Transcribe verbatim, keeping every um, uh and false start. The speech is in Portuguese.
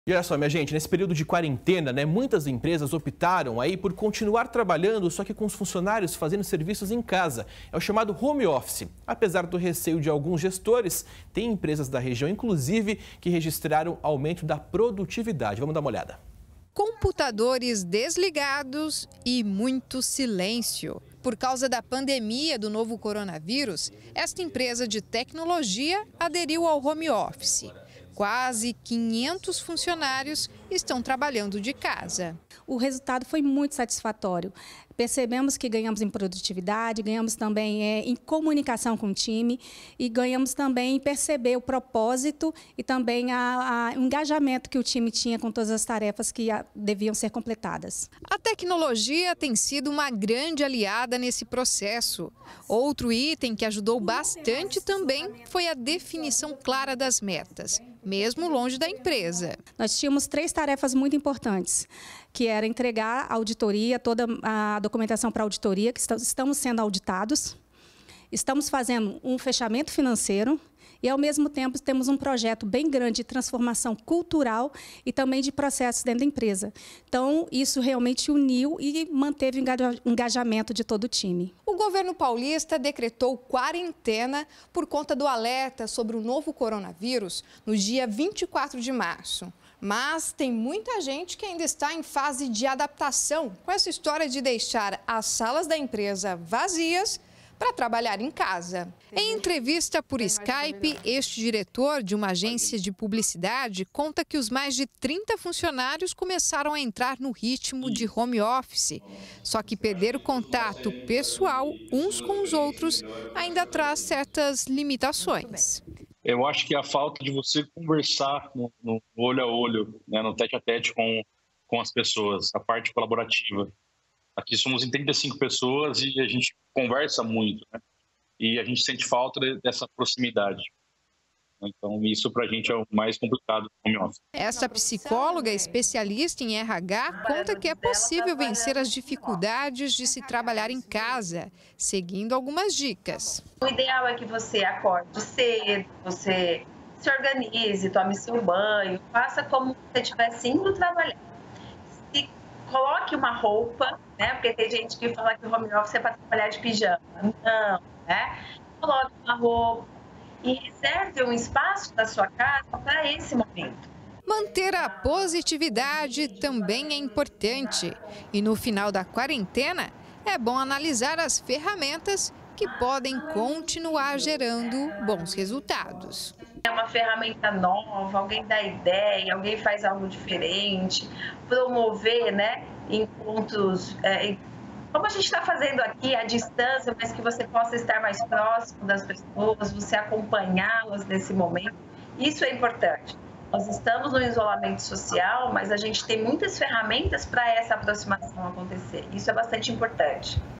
E olha só, minha gente, nesse período de quarentena, né, muitas empresas optaram aí por continuar trabalhando, só que com os funcionários fazendo serviços em casa. É o chamado home office. Apesar do receio de alguns gestores, tem empresas da região, inclusive, que registraram aumento da produtividade. Vamos dar uma olhada. Computadores desligados e muito silêncio. Por causa da pandemia do novo coronavírus, esta empresa de tecnologia aderiu ao home office. Quase quinhentos funcionários estão trabalhando de casa. O resultado foi muito satisfatório. Percebemos que ganhamos em produtividade, ganhamos também é, em comunicação com o time e ganhamos também em perceber o propósito e também a, a, o engajamento que o time tinha com todas as tarefas que a, deviam ser completadas. A tecnologia tem sido uma grande aliada nesse processo. Outro item que ajudou bastante também foi a definição clara das metas, mesmo longe da empresa. Nós tínhamos três tarefas muito importantes, que era entregar a auditoria, toda a documentação para a auditoria, que estamos sendo auditados, estamos fazendo um fechamento financeiro e, ao mesmo tempo, temos um projeto bem grande de transformação cultural e também de processos dentro da empresa. Então, isso realmente uniu e manteve o engajamento de todo o time. O governo paulista decretou quarentena por conta do alerta sobre o novo coronavírus no dia vinte e quatro de março. Mas tem muita gente que ainda está em fase de adaptação com essa história de deixar as salas da empresa vazias para trabalhar em casa. Em entrevista por Skype, este diretor de uma agência de publicidade conta que os mais de trinta funcionários começaram a entrar no ritmo de home office. Só que perder o contato pessoal uns com os outros ainda traz certas limitações. Eu acho que a falta de você conversar no, no olho a olho, né, no tete a tete com, com as pessoas, a parte colaborativa. Aqui somos em trinta e cinco pessoas e a gente conversa muito, né? E a gente sente falta de, dessa proximidade. Então, isso para a gente é o mais complicado do home office. Essa psicóloga especialista em R H conta que é possível vencer as dificuldades de se trabalhar em casa, seguindo algumas dicas. O ideal é que você acorde cedo, você se organize, tome seu banho, faça como se você estivesse indo trabalhar. Se coloque uma roupa, né? Porque tem gente que fala que o home office é para trabalhar de pijama. Não, né? Coloque uma roupa e reserve um espaço da sua casa para esse momento. Manter a positividade também é importante. E no final da quarentena, é bom analisar as ferramentas que podem continuar gerando bons resultados. É uma ferramenta nova, alguém dá ideia, alguém faz algo diferente, promover, né, encontros, é, como a gente está fazendo aqui, à distância, mas que você possa estar mais próximo das pessoas, você acompanhá-las nesse momento. Isso é importante. Nós estamos no isolamento social, mas a gente tem muitas ferramentas para essa aproximação acontecer. Isso é bastante importante.